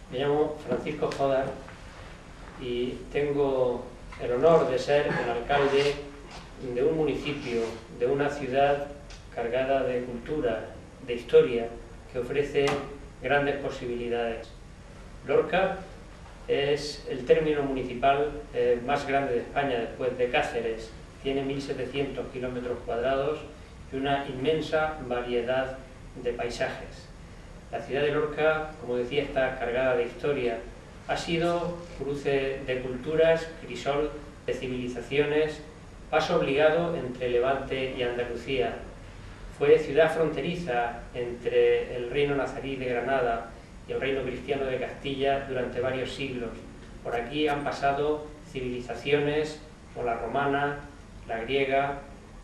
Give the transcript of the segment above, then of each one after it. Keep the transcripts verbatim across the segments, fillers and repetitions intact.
Me llamo Francisco Jodar y tengo el honor de ser el alcalde de un municipio, de una ciudad cargada de cultura, de historia, que ofrece grandes posibilidades. Lorca es el término municipal eh, más grande de España después de Cáceres. Tiene mil setecientos kilómetros cuadrados y una inmensa variedad de paisajes. La ciudad de Lorca, como decía, está cargada de historia. Ha sido cruce de culturas, crisol de civilizaciones, paso obligado entre Levante y Andalucía. Fue ciudad fronteriza entre el reino nazarí de Granada y el reino cristiano de Castilla durante varios siglos. Por aquí han pasado civilizaciones como la romana, la griega,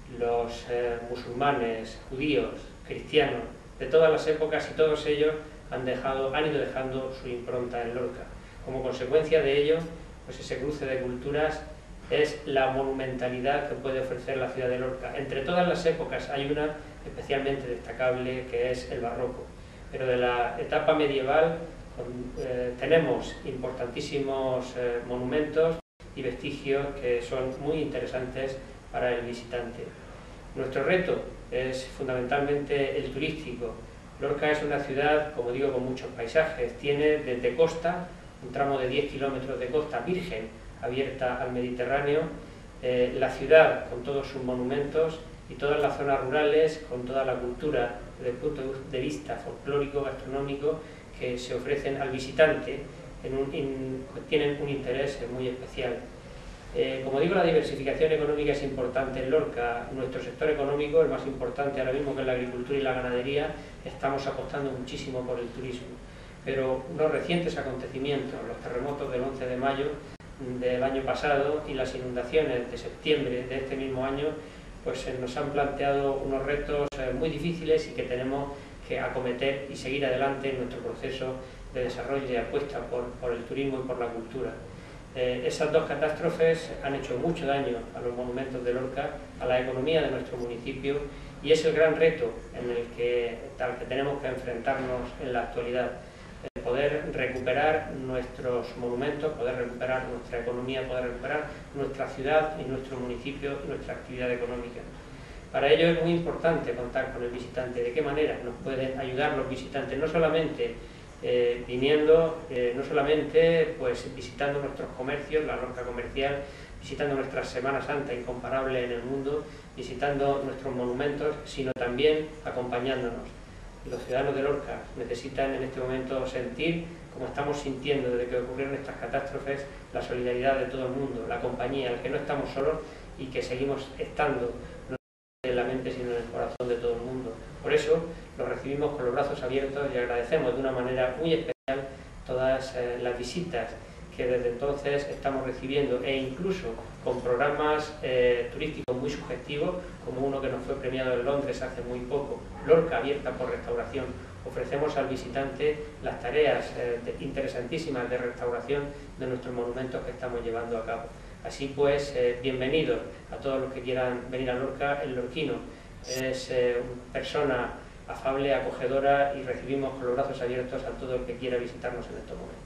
los eh, musulmanes, judíos, cristianos, de todas las épocas, y todos ellos han, dejado, han ido dejando su impronta en Lorca. Como consecuencia de ello, pues ese cruce de culturas es la monumentalidad que puede ofrecer la ciudad de Lorca. Entre todas las épocas hay una especialmente destacable, que es el barroco. Pero de la etapa medieval con, eh, tenemos importantísimos eh, monumentos y vestigios que son muy interesantes para el visitante. Nuestro reto es fundamentalmente el turístico. Lorca es una ciudad, como digo, con muchos paisajes. Tiene desde costa, un tramo de diez kilómetros de costa virgen, abierta al Mediterráneo, eh, la ciudad con todos sus monumentos y todas las zonas rurales con toda la cultura desde el punto de vista folclórico, gastronómico, que se ofrecen al visitante, en un, in, tienen un interés muy especial. Eh, como digo, la diversificación económica es importante en Lorca. Nuestro sector económico, el más importante ahora mismo, que es la agricultura y la ganadería, estamos apostando muchísimo por el turismo. Pero unos recientes acontecimientos, los terremotos del once de mayo del año pasado y las inundaciones de septiembre de este mismo año, pues eh, nos han planteado unos retos eh, muy difíciles y que tenemos que acometer y seguir adelante en nuestro proceso de desarrollo y de apuesta por, por el turismo y por la cultura. Eh, esas dos catástrofes han hecho mucho daño a los monumentos de Lorca, a la economía de nuestro municipio, y es el gran reto en el que, al que tenemos que enfrentarnos en la actualidad. El poder recuperar nuestros monumentos, poder recuperar nuestra economía, poder recuperar nuestra ciudad y nuestro municipio y nuestra actividad económica. Para ello es muy importante contar con el visitante. ¿De qué manera nos pueden ayudar los visitantes? No solamente Eh, viniendo, eh, no solamente pues, visitando nuestros comercios, la Lorca comercial, visitando nuestra Semana Santa incomparable en el mundo, visitando nuestros monumentos, sino también acompañándonos. Los ciudadanos de Lorca necesitan en este momento sentir, como estamos sintiendo desde que ocurrieron estas catástrofes, la solidaridad de todo el mundo, la compañía, el que no estamos solos y que seguimos estando no en la mente sino en el corazón de todo el mundo. Por eso los recibimos con los brazos abiertos y agradecemos de una manera muy especial todas eh, las visitas que desde entonces estamos recibiendo, e incluso con programas eh, turísticos muy sugestivos, como uno que nos fue premiado en Londres hace muy poco, Lorca abierta por restauración. Ofrecemos al visitante las tareas eh, de, interesantísimas de restauración de nuestros monumentos que estamos llevando a cabo. Así pues, eh, bienvenidos a todos los que quieran venir a Lorca. El lorquino es eh, una persona afable, acogedora, y recibimos con los brazos abiertos a todo el que quiera visitarnos en estos momentos.